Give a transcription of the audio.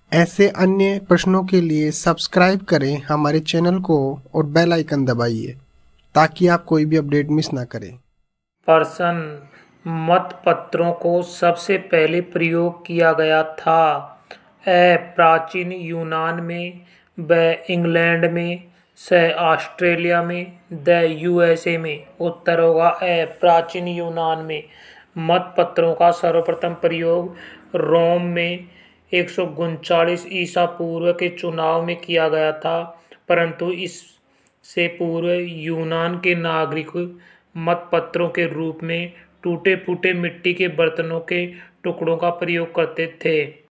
ऐसे अन्य प्रश्नों के लिए सब्सक्राइब करें हमारे चैनल को और बेल आइकन दबाइए ताकि आप कोई भी अपडेट मिस ना करें। प्रश्न मतपत्रों को सबसे पहले प्रयोग किया गया था। ए प्राचीन यूनान में, ब इंग्लैंड में, स ऑस्ट्रेलिया में, द यूएसए में। उत्तर होगा ए प्राचीन यूनान में। मतपत्रों का सर्वप्रथम प्रयोग रोम में 139 ईसा पूर्व के चुनाव में किया गया था, परंतु इससे पूर्व यूनान के नागरिक मतपत्रों के रूप में टूटे फूटे मिट्टी के बर्तनों के टुकड़ों का प्रयोग करते थे।